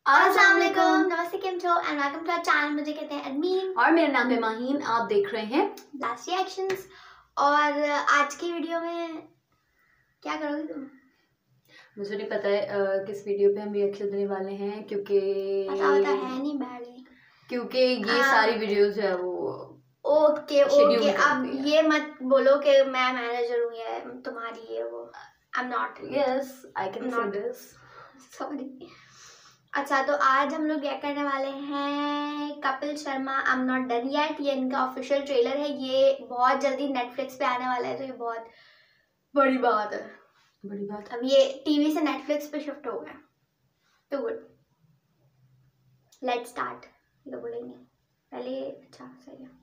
अस्सलाम वालेकुम, नमस्ते, केम छो and welcome to our channel. मुझे कहते हैं अदमीन और मेरा नाम है माहीन। आप देख रहे हैं लास्ट रिएक्शंस। और आज की वीडियो में क्या करोगी तुम? मुझे नहीं पता है किस वीडियो पे हम रिएक्शन देने वाले हैं, क्योंकि पता होता है नहीं बैड, क्योंकि ये सारी वीडियोस जो है वो ओके। अब है। ये मत बोलो कि मैं मैनेजर हूँ या तुम्हारी ये वो। I am not. Yes, I can say this. Sorry. अच्छा, तो आज हम लोग रिएक्ट करने वाले हैं Kapil Sharma I am not done yet. ये इनका ऑफिशियल ट्रेलर है। ये बहुत जल्दी नेटफ्लिक्स पे आने वाला है, तो ये बहुत बड़ी बात है। बड़ी बात। अब ये टीवी से नेटफ्लिक्स पे शिफ्ट हो गया, तो गुड। Let's start. ये बोलेंगे पहले। अच्छा सही है।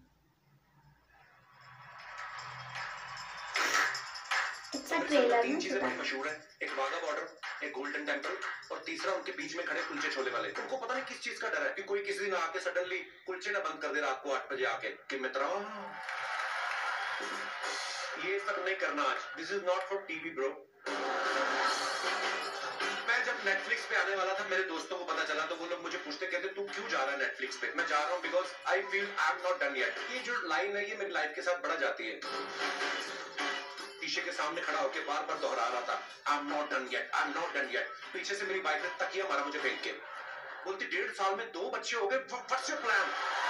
It's a trailer. तीन चीजें बड़ी मशहूर है, एक वाघा बॉर्डर, एक गोल्डन टेंपल और तीसरा उनके बीच में खड़े कुलचे छोले वाले। तुमको पता नहीं किस चीज का डर है कि कोई किसी दिन आके सडनली कुलचे ना बंद कर दे रात को 8 बजे आके कि मित्रा ये सब नहीं करना आज। This is not for TV bro. मैं जब नेटफ्लिक्स पे आने वाला था, मेरे दोस्तों को पता चला तो वो लोग मुझे पूछते, कहते तू क्यों जा रहा है नेटफ्लिक्स पे? मैं जा रहा हूँ because I feel I am not done yet. ये जो लाइन है ये मेरी लाइफ के साथ बढ़ जाती है। शीशे के सामने खड़ा होकर बार बार दोहरा रहा था, I am not done yet, I am not done yet. पीछे से मेरी बाइक ने तकिया मारा मुझे फेंक के, बोलती 1.5 साल में 2 बच्चे हो गए, व्हाट्स योर प्लान?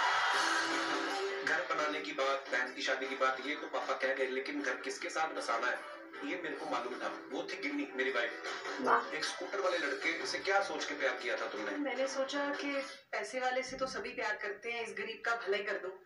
घर बनाने की बात, बहन की शादी की बात, ये तो पापा कह गए, लेकिन घर किसके साथ बसाना है ये मेरे को मालूम था। वो थी गिन्नी, मेरी वाइफ। एक स्कूटर वाले लड़के से क्या सोच के प्यार किया था तुमने? मैंने सोचा कि पैसे वाले से तो सभी प्यार करते हैं, इस गरीब का भलाई कर दो।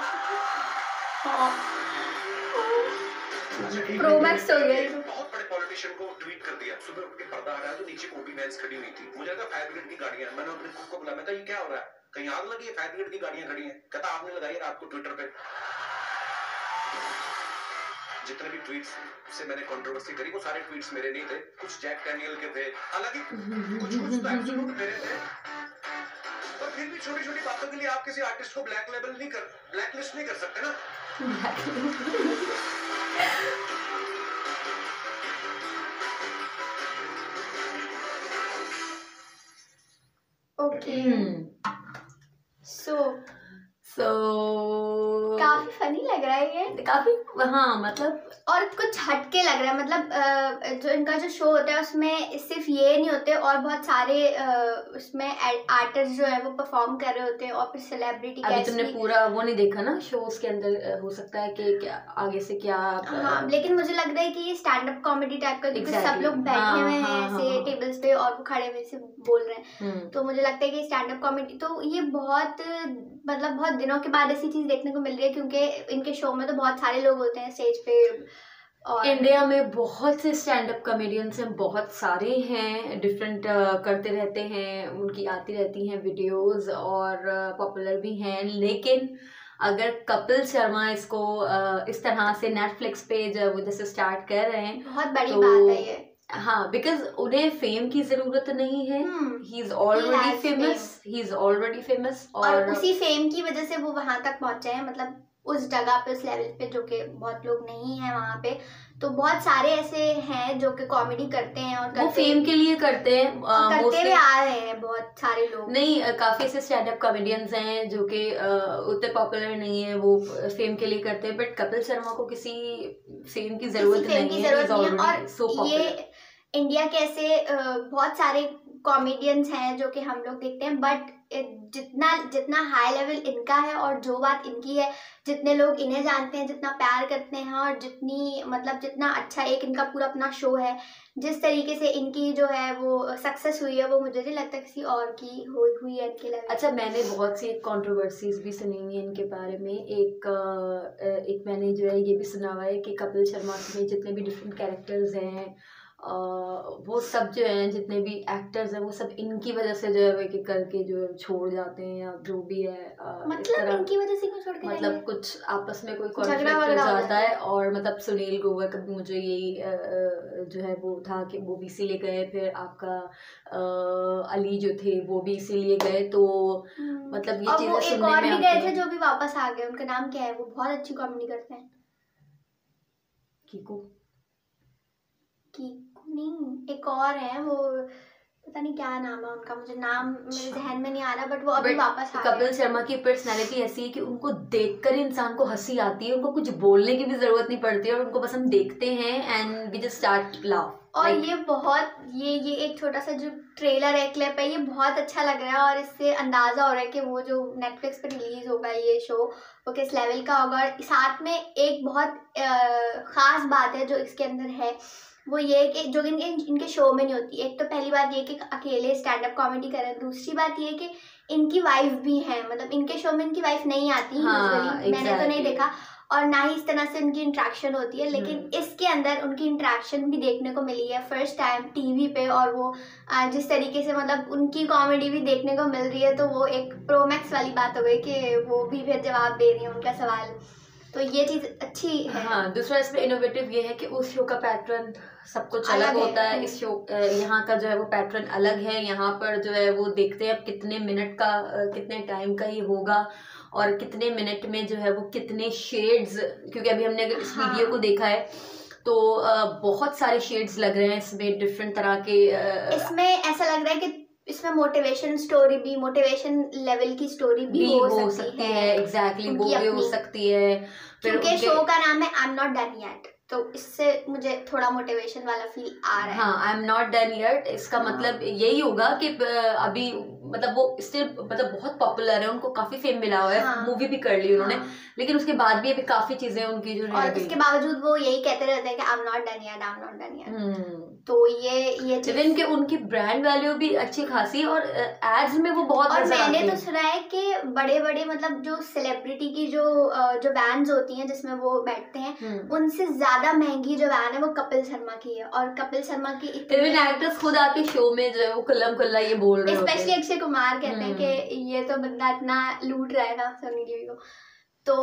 प्रो मैक्स हो गया। बहुत बड़े पॉलिटिशियन को ट्वीट कर दिया, सुबह उठ के पर्दा हटाया तो नीचे ओपी वैन्स खड़ी हुई थी। मुझे लगा फायर ब्रिगेड की गाड़ियां। मैंने अपने कुक को बुलाया, मैं कहा ये क्या हो रहा है? कहीं आग लगी है? फायर ब्रिगेड की गाड़ियां खड़ी हैं। कहता आपने लगाई रात को ट्विटर पे। जितने भी ट्वीट्स से मैंने कंट्रोवर्सी करी वो सारे ट्वीट्स मेरे नहीं थे, कुछ जैक डैनियल के थे, हालांकि कुछ तो एब्सोल्यूट मेरे थे। पर फिर भी छोटी छोटी बातों के लिए आप किसी आर्टिस्ट को ब्लैकलिस्ट नहीं कर सकते ना। ओके, सो काफी फनी लग रहा है ये, काफी। हाँ, मतलब और कुछ हटके लग रहा है। मतलब जो इनका जो शो होता है उसमें सिर्फ ये नहीं होते, और बहुत सारे उसमें आर्टिस्ट जो है वो परफॉर्म कर रहे होते हैं, और फिर सेलिब्रिटी। अभी तुमने पूरा वो नहीं देखा ना शोज के अंदर, हो सकता है कि क्या आगे से क्या। हाँ, लेकिन मुझे लग रहा है कि ये स्टैंड अप कॉमेडी टाइप का, क्योंकि सब लोग बैठे हुए हैं ऐसे टेबल्स पे और वो खड़े हुए से बोल रहे हैं। तो मुझे लगता है कि स्टैंड अप कॉमेडी, तो ये बहुत मतलब बहुत दिनों के बाद ऐसी चीज देखने को मिल रही है, क्योंकि इनके शो में तो बहुत सारे लोग होते हैं स्टेज पे। और इंडिया में बहुत से स्टैंड अप कॉमेडियंस हैं, बहुत सारे हैं, डिफरेंट करते रहते हैं, उनकी आती रहती हैं वीडियोस और पॉपुलर भी हैं। लेकिन अगर कपिल शर्मा इसको इस तरह से नेटफ्लिक्स पे जब जैसे स्टार्ट कर रहे हैं, बहुत बड़ी बात है ये। हाँ, बिकॉज उन्हें फेम की जरूरत नहीं है। ही इज ऑलरेडी फेमस और उसी फेम की वजह से वो वहां तक पहुंचे हैं, मतलब उस जगह पे, उस लेवल पे, जो कि बहुत लोग नहीं है वहां पे। तो बहुत सारे ऐसे हैं जो कि कॉमेडी करते हैं और वो फेम के लिए करते हैं, करते हुए आ रहे हैं बहुत सारे लोग। नहीं, काफी ऐसे स्टैंड अप कॉमेडियंस हैं जो कि उतने पॉपुलर नहीं है, वो फेम के लिए करते हैं। बट कपिल शर्मा को किसी फेम की जरूरत नहीं है। और ये इंडिया के ऐसे बहुत सारे कॉमेडियंस हैं जो कि हम लोग देखते हैं, बट जितना हाई लेवल इनका है और जो बात इनकी है, जितने लोग इन्हें जानते हैं, जितना प्यार करते हैं, और जितना अच्छा एक इनका पूरा अपना शो है, जिस तरीके से इनकी जो है वो सक्सेस हुई है, वो मुझे नहीं लगता किसी और की हुई है इनके लेवल। अच्छा, मैंने बहुत सी कंट्रोवर्सीज भी सुनी हुई है इनके बारे में। एक मैंने जो है ये भी सुना हुआ है कि कपिल शर्मा में जितने भी डिफरेंट कैरेक्टर्स हैं, वो सब जो हैं, जितने भी एक्टर्स हैं, वो सब इनकी वजह से जो है एक एक करके जो है छोड़ जाते हैं, या जो भी है। मतलब इनकी वजह से क्यों छोड़ के? मतलब कुछ आपस में कोई कॉन्फ्लिक्ट हो जाता है। और मतलब सुनील ग्रोवर का भी मुझे यही जो है वो था कि वो भी इसीलिए गए, फिर आपका अली जो थे वो भी इसीलिए गए। तो मतलब ये चीजें सुनने में और भी गए थे जो भी वापस आ गए। उनका नाम क्या है? वो बहुत अच्छी कॉमेडी करते हैं। कीकू नहीं, एक और है वो, पता नहीं क्या नाम है उनका, मुझे नाम मेरे जहन में नहीं आ रहा, बट वो अभी वापस आ कपिल शर्मा की पर्सनैलिटी ऐसी है कि उनको देखकर ही इंसान को हंसी आती है, उनको कुछ बोलने की भी जरूरत नहीं पड़ती है और उनको बस हम देखते हैं and we just start laugh. और ये बहुत ये एक छोटा सा जो ट्रेलर है, क्लिप है, ये बहुत अच्छा लग रहा है और इससे अंदाजा हो रहा है कि वो जो नेटफ्लिक्स पे रिलीज होगा ये शो वो किस लेवल का होगा। और साथ में एक बहुत खास बात है जो इसके अंदर है, वो ये है कि जो इनके शो में नहीं होती। एक तो पहली बात ये कि अकेले स्टैंड अप कॉमेडी कर रहे हैं, दूसरी बात ये कि इनकी वाइफ भी है, मतलब इनके शो में इनकी वाइफ नहीं आती। मैंने तो नहीं देखा और ना ही इस तरह से उनकी इंट्रैक्शन होती है, लेकिन इसके अंदर उनकी इंट्रैक्शन भी देखने को मिली है फर्स्ट टाइम टीवी पे। और वो जिस तरीके से मतलब उनकी कॉमेडी भी देखने को मिल रही है, तो वो एक प्रो मैक्स वाली बात हो गई कि वो भी फिर जवाब दे रही है उनका सवाल, तो ये चीज़ अच्छी है। हाँ, दूसरा इसमें इनोवेटिव ये है कि उस शो का पैटर्न सब कुछ अलग होता है। इस शो यहाँ का जो है वो पैटर्न अलग है। यहाँ पर जो है वो देखते हैं अब कितने मिनट का कितने टाइम का ये होगा और कितने मिनट में जो है वो कितने शेड्स, क्योंकि अभी हमने अगर इस वीडियो को देखा है तो बहुत सारे शेड्स लग रहे हैं इसमें, डिफरेंट तरह के। इसमें ऐसा लग रहा है कि इसमें मोटिवेशन स्टोरी भी, मोटिवेशन लेवल की स्टोरी भी हो सकती है। एग्जैक्टली, वो भी हो सकती है क्योंकि शो का नाम है I am not done yet, तो इससे मुझे थोड़ा मोटिवेशन वाला फील आ रहा है। हाँ, I am not done yet, इसका मतलब यही होगा कि अभी मतलब वो स्टिल मतलब बहुत पॉपुलर है, उनको काफी फेम मिला हुआ है, मूवी भी कर ली उन्होंने, लेकिन उसके बाद भी अभी काफी चीजें उनकी जो और इसके बावजूद वो यही कहते रहते हैं कि I am not done yet, I am not done yet. तो ये इवन के उनकी ब्रांड वैल्यू भी अच्छी खासी और एड्स में वो बहुत और मैंने तो सुना है कि बड़े बड़े मतलब जो सेलिब्रिटी की जो वैन्स होती हैं जिसमें वो बैठते हैं, उनसे ज्यादा महंगी जो वैन है वो कपिल शर्मा की है। और कपिल शर्मा की इवन एक्टर्स खुद आके शो में जो है वो कुल्लम कुल्ला ये बोल रहे हैं, स्पेशली अक्षय कुमार कहते हैं कि ये तो बंदा इतना लूट रहा है ना सनी देओल को। तो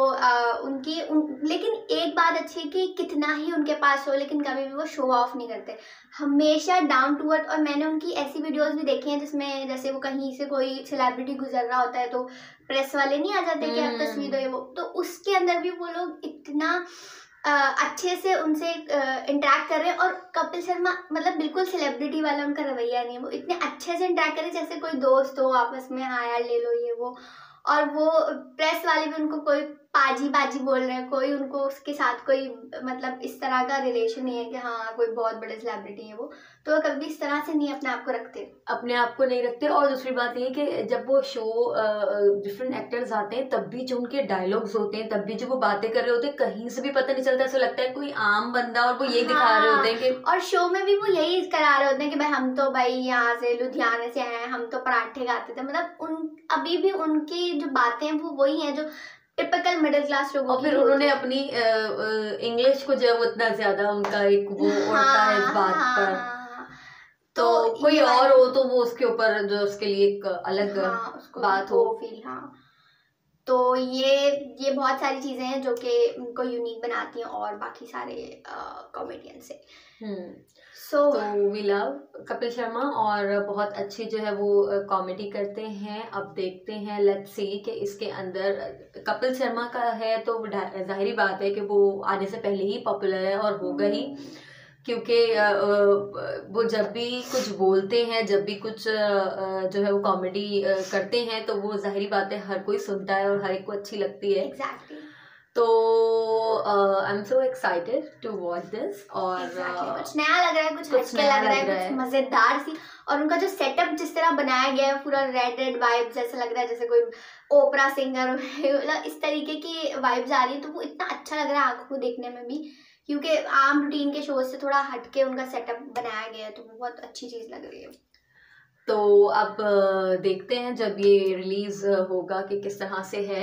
लेकिन एक बात अच्छी है कि कितना ही उनके पास हो, लेकिन कभी भी वो शो ऑफ नहीं करते, हमेशा डाउन टू अर्थ। और मैंने उनकी ऐसी वीडियोस भी देखी हैं जिसमें जैसे वो कहीं से कोई सेलिब्रिटी गुजर रहा होता है तो प्रेस वाले नहीं आ जाते कि आप तस्वीर दो ये वो, तो उसके अंदर भी वो लोग इतना अच्छे से उनसे इंटरेक्ट कर रहे हैं। और कपिल शर्मा मतलब बिल्कुल सेलिब्रिटी वाला उनका रवैया नहीं है, वो इतने अच्छे से इंटरेक्ट कर रहे हैं जैसे कोई दोस्त हो आपस में, हाँ यार ले लो ये वो। और वो प्रेस वाले भी उनको कोई पाजी बाजी बोल रहे हैं, कोई उनको उसके साथ कोई मतलब इस तरह का रिलेशन नहीं है कि हाँ कोई बहुत बड़े सेलिब्रिटी है वो, तो कभी इस तरह से नहीं अपने आप को रखते, अपने आप को नहीं रखते। और दूसरी बात ये कि जब वो शो डिफरेंट एक्टर्स आते हैं तब भी जो उनके डायलॉग्स होते हैं, तब भी जो वो बातें कर रहे होते हैं, कहीं से भी पता नहीं चलता, ऐसा लगता है कोई आम बंदा और वो यही दिखा रहे होते हैं कि, और शो में भी वो यही करा रहे होते हैं कि भाई हम तो भाई यहाँ से लुधियाने से आए हैं, हम तो पराठे खाते थे, मतलब अभी भी उनकी जो बातें हैं वो वही हैं जो टिपिकल मिडिल क्लास लोगों और फिर उन्होंने अपनी इंग्लिश को जो उतना ज्यादा उनका एक वो उड़ता है इस बात पर, तो कोई और हो तो वो उसके ऊपर जो उसके लिए एक अलग बात हो फील। हाँ, तो ये बहुत सारी चीजें हैं जो कि उनको यूनिक बनाती हैं और बाकी सारे कॉमेडियन से। तो वी लव कपिल शर्मा और बहुत अच्छी जो है वो कॉमेडी करते हैं। अब देखते हैं, लेट्स सी कि इसके अंदर कपिल शर्मा का है तो जाहिर बात है कि वो आने से पहले ही पॉपुलर है और होगा ही, क्योंकि वो जब भी कुछ बोलते हैं, जब भी कुछ जो है वो कॉमेडी करते हैं तो वो जाहिर बात है हर कोई सुनता है और हर एक को अच्छी लगती है। Exactly. तो I am so excited to watch this. और कुछ नया लग रहा है, कुछ हटके लग रहा है, कुछ मजेदार सी। और उनका जो सेटअप जिस तरह बनाया गया है पूरा रेड वाइब्स, जैसा लग रहा है जैसे कोई ओपरा सिंगर मतलब इस तरीके की वाइब्स आ रही है, तो वो इतना अच्छा लग रहा है आंखों को देखने में भी, क्योंकि आम रूटीन के शो से थोड़ा हटके उनका सेटअप बनाया गया है, तो बहुत अच्छी चीज लग रही है। तो अब देखते हैं जब ये रिलीज होगा कि किस तरह से है।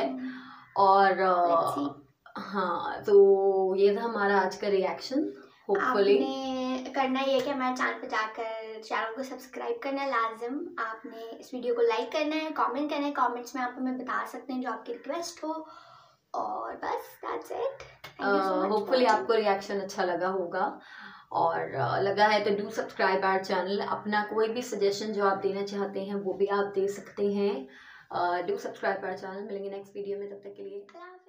और हाँ, तो ये था हमारा आज का रिएक्शन। होपफुली आपने करना ये कि हमारे चैनल पे जाकर चैनल को सब्सक्राइब करना है लाजिम। आपने इस वीडियो को लाइक करना है, कमेंट करना है, कमेंट्स में आप हमें बता सकते हैं जो आपकी रिक्वेस्ट हो, और बस दैट्स इट। होपफुली आपको रिएक्शन अच्छा लगा होगा, और लगा है तो डू सब्सक्राइब आवर चैनल। अपना कोई भी सजेशन जो आप देना चाहते हैं वो भी आप दे सकते हैं। Do subscribe our channel. मिलेंगे नेक्स्ट वीडियो में, तब तक के लिए